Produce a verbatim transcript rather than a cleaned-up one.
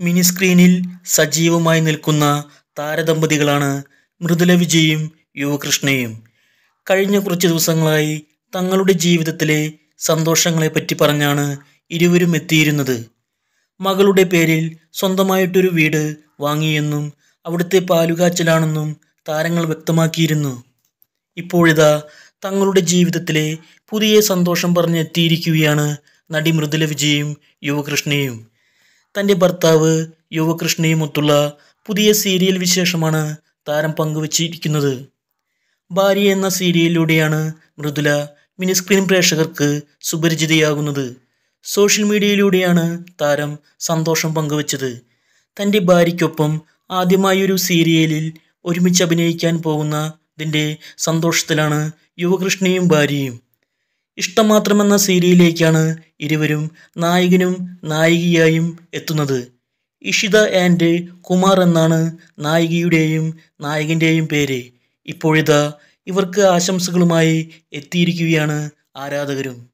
Mini സ്ക്രീനിൽ സജീവമായി നിൽക്കുന്ന താരദമ്പതികളാണ് മൃദുല വിജയും യുവകൃഷ്ണയും. കഴിഞ്ഞ കുറച്ച് ദിവസങ്ങളായി തങ്ങളുടെ ജീവിതത്തിലെ സന്തോഷങ്ങളെപ്പറ്റി പറഞ്ഞാണ് ഇരുവരും എത്തിയിരുന്നത്. മകളുടെ പേരിൽ സ്വന്തമായിട്ടൊരു വീട് വാങ്ങിയെന്നും അവിടുത്തെ പാലുകാച്ചലാണെന്നും താരങ്ങൾ വ്യക്തമാക്കിയിരുന്നു. ഇപ്പോഴിതാ തങ്ങളുടെ ജീവിതത്തിലെ പുതിയ സന്തോഷം പറഞ്ഞെത്തിയിരിക്കുകയാണ് നടി മൃദുല വിജയും യുവകൃഷ്ണയും. തൻ്റെ ഭർത്താവ് യുവകൃഷ്ണയുമൊത്തുള്ള പുതിയ സീരിയൽ വിശേഷമാണ് താരം പങ്കുവച്ചിരിക്കുന്നത്. ഭാര്യ എന്ന സീരിയലിലൂടെയാണ് മൃദുല മിനി സ്ക്രീൻ പ്രേക്ഷകർക്ക് സുപരിചിതയാകുന്നത്. സോഷ്യൽ മീഡിയയിലൂടെയാണ് താരം സന്തോഷം പങ്കുവച്ചത്. തൻ്റെ ഭാര്യയ്ക്കൊപ്പം ആദ്യമായൊരു സീരിയലിൽ ഒരുമിച്ച് അഭിനയിക്കാൻ പോകുന്നതിൻ്റെ സന്തോഷത്തിലാണ് യുവകൃഷ്ണയും ഭാര്യയും. ഇഷ്ടം മാത്രമെന്ന സീരിയലിലേക്കാണ് ഇരുവരും നായകനും നായികയായും എത്തുന്നത്. ഇഷിത ആൻഡ് കുമാർ എന്നാണ് നായികയുടെയും നായകൻ്റെയും പേര്. ഇപ്പോഴിതാ ഇവർക്ക് ആശംസകളുമായി എത്തിയിരിക്കുകയാണ് ആരാധകരും.